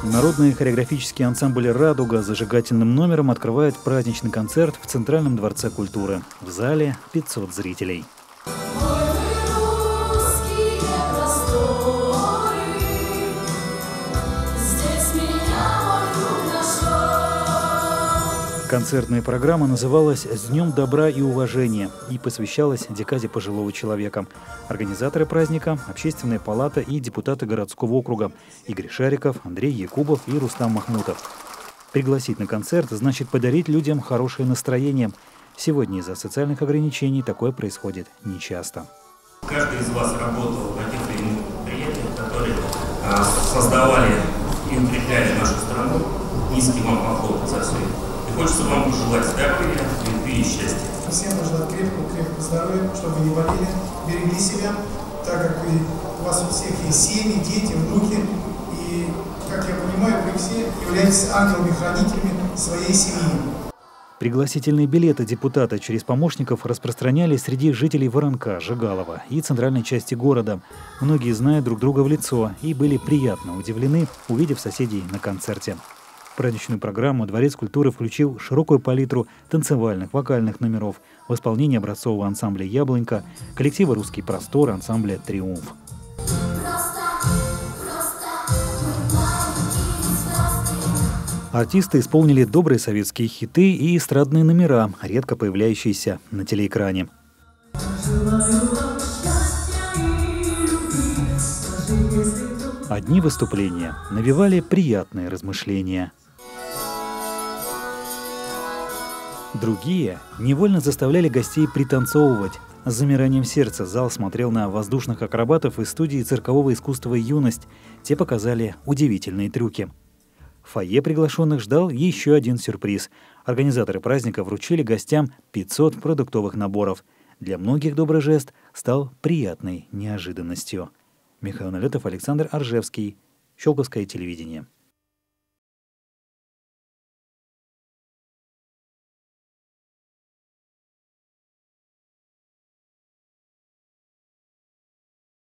Народный хореографический ансамбль «Радуга» зажигательным номером открывает праздничный концерт в Центральном дворце культуры. В зале 500 зрителей. Концертная программа называлась «С Днем добра и уважения» и посвящалась декаде пожилого человека. Организаторы праздника – Общественная палата и депутаты городского округа Игорь Шариков, Андрей Якубов и Рустам Махмутов. Пригласить на концерт значит подарить людям хорошее настроение. Сегодня из-за социальных ограничений такое происходит нечасто. Каждый из вас работал на тех или иных предприятиях, которые создавали и укрепляли нашу страну. Низкий вам поклон за все. Хочется вам пожелать здоровья, любви и счастья. Всем нужно крепкого здоровья, чтобы вы не болели, берегли себя, так как у вас у всех есть семьи, дети, внуки. И, как я понимаю, вы все являетесь ангелами-хранителями своей семьи. Пригласительные билеты депутата через помощников распространялись среди жителей Воронка, Жигалова и центральной части города. Многие знают друг друга в лицо и были приятно удивлены, увидев соседей на концерте. В праздничную программу Дворец культуры включил широкую палитру танцевальных, вокальных номеров в исполнении образцового ансамбля «Яблонька», коллектива «Русский простор», ансамбля «Триумф». Артисты исполнили добрые советские хиты и эстрадные номера, редко появляющиеся на телеэкране. Одни выступления навевали приятные размышления. Другие невольно заставляли гостей пританцовывать. С замиранием сердца зал смотрел на воздушных акробатов из студии циркового искусства «Юность». Те показали удивительные трюки. В фойе приглашенных ждал еще один сюрприз. Организаторы праздника вручили гостям 500 продуктовых наборов. Для многих добрый жест стал приятной неожиданностью. Михаил Налетов, Александр Аржевский. Щелковское телевидение.